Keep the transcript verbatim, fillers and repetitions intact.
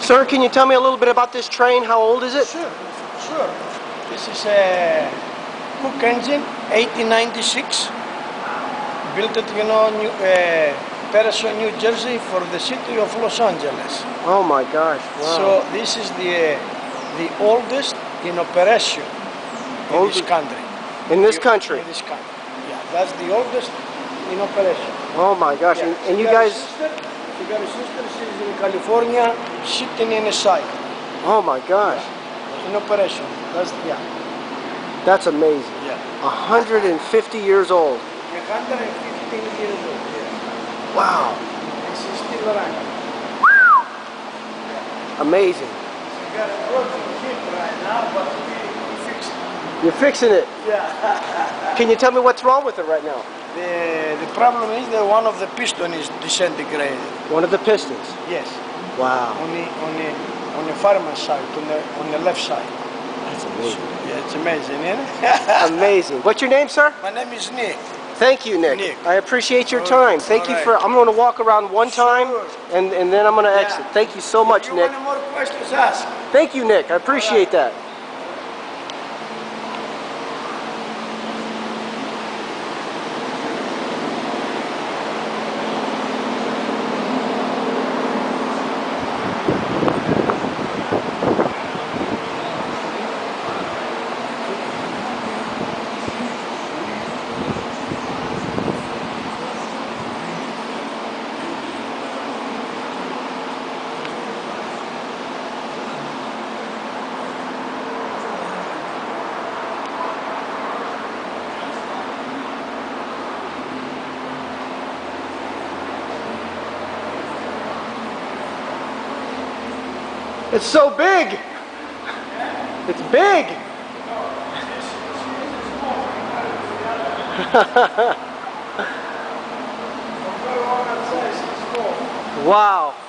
Sir, can you tell me a little bit about this train? How old is it? Sure, sure. This is a Cook engine, eighteen ninety-six. Built at, you know, New, uh, Patterson, New Jersey for the city of Los Angeles. Oh my gosh, wow. So this is the, uh, the oldest in operation in Oldest. this country. In this You- country? In this country, yeah. That's the oldest in operation. Oh my gosh, Yeah. and, and you She got a guys... Sister, she got a sister, she's in California, sitting in a cycle. Oh my gosh, In operation. That's, yeah. that's amazing. Yeah. one hundred fifty years old. one hundred fifteen years old. Yeah. Wow, And she's still running. amazing. She got a broken hip right now, but we, we fixed it. You're fixing it. Yeah. Can you tell me what's wrong with it right now? The, the problem is that one of the piston is disintegrated. One of the pistons. Yes. Wow, On the on the on the fireman's side, on the on the left side. that's amazing. Yeah, it's amazing, isn't it? Amazing. What's your name, sir? My name is Nick. Thank you, Nick. Nick. I appreciate your All time. right. Thank you All for... right. I'm going to walk around one time, Sure. and, and then I'm going to Yeah. exit. Thank you so much, If you Nick. want more questions, ask. Thank you, Nick. I appreciate that. It's so big. It's big. Wow.